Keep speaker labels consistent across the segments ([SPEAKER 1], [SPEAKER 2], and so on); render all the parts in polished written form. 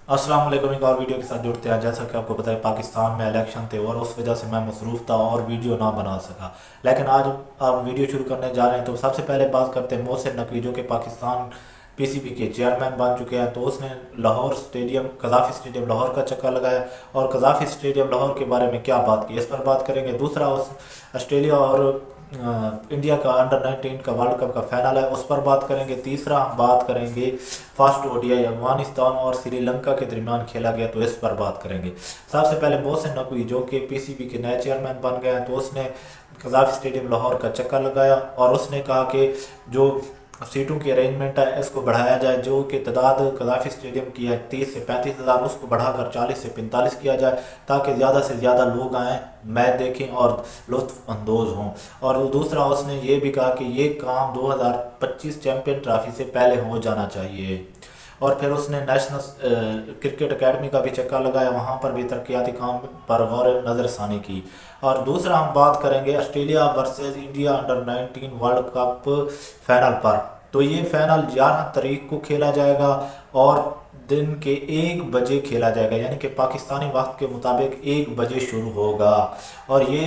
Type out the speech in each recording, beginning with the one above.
[SPEAKER 1] अस्सलाम वालेकुम। एक और वीडियो के साथ जुड़ते हैं। जैसा कि आपको पता है पाकिस्तान में इलेक्शन थे और उस वजह से मैं मसरूफ़ था और वीडियो ना बना सका, लेकिन आज आप वीडियो शुरू करने जा रहे हैं। तो सबसे पहले बात करते हैं मोहसिन नकवी, जो कि पाकिस्तान पीसीबी के चेयरमैन बन चुके हैं। तो उसने Lahore stadium, Gaddafi stadium Lahore का चक्कर लगाया और कज़ाफ़ी स्टेडियम लाहौर के बारे में क्या बात की, इस पर बात करेंगे। दूसरा, उस ऑस्ट्रेलिया और इंडिया का अंडर-19 का वर्ल्ड कप का फाइनल है, उस पर बात करेंगे। तीसरा हम बात करेंगे फर्स्ट ओडीआई अफगानिस्तान और श्रीलंका के दरमियान खेला गया, तो इस पर बात करेंगे। सबसे पहले मोहसिन नकवी, जो कि पीसीबी के नए चेयरमैन बन गए हैं, तो उसने कज़ाफ़ी स्टेडियम लाहौर का चक्कर लगाया और उसने कहा कि जो सीटों की अरेंजमेंट है इसको बढ़ाया जाए। जो कि तादाद कज़ाफ़ी स्टेडियम की है 30 से 35 हज़ार, उसको बढ़ाकर 40 से 45 किया जाए, ताकि ज़्यादा से ज़्यादा लोग आएँ, मैच देखें और लुत्फ़ अंदोज़ हों। और दूसरा, उसने ये भी कहा कि ये काम 2025 चैम्पियन ट्रॉफी से पहले हो जाना चाहिए। और फिर उसने नेशनल क्रिकेट एकेडमी का भी चक्कर लगाया, वहाँ पर भी तरक्याती काम पर गौर नज़रसानी की। और दूसरा हम बात करेंगे Australia versus India under nineteen world cup final पर। तो ये फाइनल 11 तारीख को खेला जाएगा और दिन के 1 बजे खेला जाएगा, यानी कि पाकिस्तानी वक्त के मुताबिक 1 बजे शुरू होगा। और ये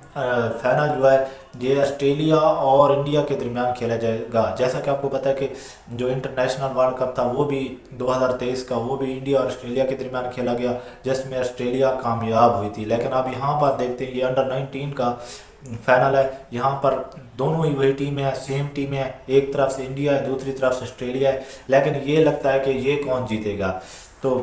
[SPEAKER 1] फाइनल जो है ये ऑस्ट्रेलिया और इंडिया के दरमियान खेला जाएगा। जैसा कि आपको पता है कि जो इंटरनेशनल वर्ल्ड कप था वो भी 2023 का, वो भी इंडिया और ऑस्ट्रेलिया के दरमियान खेला गया, जिसमें ऑस्ट्रेलिया कामयाब हुई थी। लेकिन अब यहाँ पर देखते हैं, ये अंडर-19 का फाइनल है, यहाँ पर दोनों ही वही टीमें हैं, सेम टीमें हैं। एक तरफ से इंडिया है, दूसरी तरफ से ऑस्ट्रेलिया है, लेकिन ये लगता है कि ये कौन जीतेगा। तो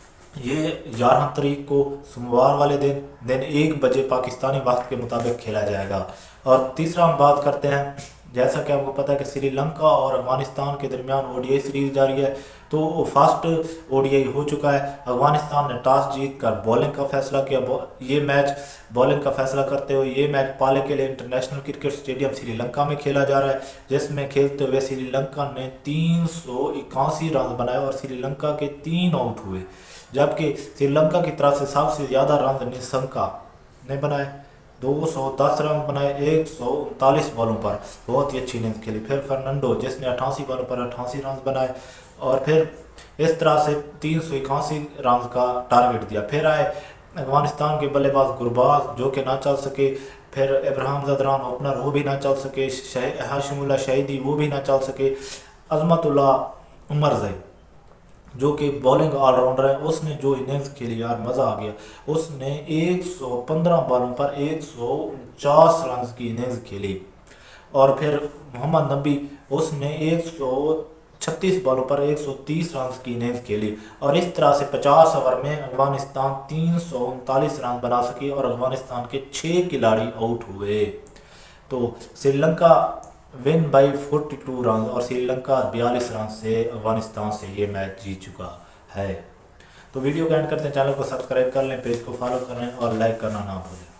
[SPEAKER 1] ये 11 तारीख को सोमवार वाले दिन 1 बजे पाकिस्तानी वक्त के मुताबिक खेला जाएगा। और तीसरा हम बात करते हैं, जैसा कि आपको पता है कि श्रीलंका और अफगानिस्तान के दरमियान ओडीआई सीरीज जारी है। तो फर्स्ट ओडीआई हो चुका है। अफगानिस्तान ने टॉस जीत कर बॉलिंग का फैसला किया। ये मैच बॉलिंग का फैसला करते हुए ये मैच पाले के लिए इंटरनेशनल क्रिकेट स्टेडियम श्रीलंका में खेला जा रहा है, जिसमें खेलते हुए श्रीलंका ने 381 रन बनाए और श्रीलंका के 3 आउट हुए, जबकि श्रीलंका की तरफ से सबसे ज़्यादा रन निशंका ने बनाए, 210 रन बनाए 139 बॉलों पर, बहुत ही अच्छी इनिंग्स खेली। फिर फर्नांडो, जिसने 88 बॉलों पर 88 रन बनाए, और फिर इस तरह से 381 रन का टारगेट दिया। फिर आए अफगानिस्तान के बल्लेबाज गुरबाज, जो कि ना चल सके। फिर इब्राहिम ज़दरान ओपनर, वो भी ना चल सके। हाशिमुल्लाह शहीदी, वो भी ना चल सके। अजमतुल्ला उमरज़ई, जो कि बॉलिंग ऑलराउंडर है, उसने जो इनिंग्स खेली यार, मज़ा आ गया। उसने 115 बॉलों पर 149 रन की इनिंग्स खेली। और फिर मोहम्मद नबी, उसने 136 बॉलों पर 130 रन की इनिंग्स खेली। और इस तरह से 50 ओवर में अफगानिस्तान 339 रन बना सकी और अफगानिस्तान के 6 खिलाड़ी आउट हुए। तो श्रीलंका विन बाई 42 रन और श्रीलंका 42 रन से अफगानिस्तान से ये मैच जीत चुका है। तो वीडियो को एंड करते हैं, चैनल को सब्सक्राइब कर लें, पेज को फॉलो करें और लाइक करना ना भूलें।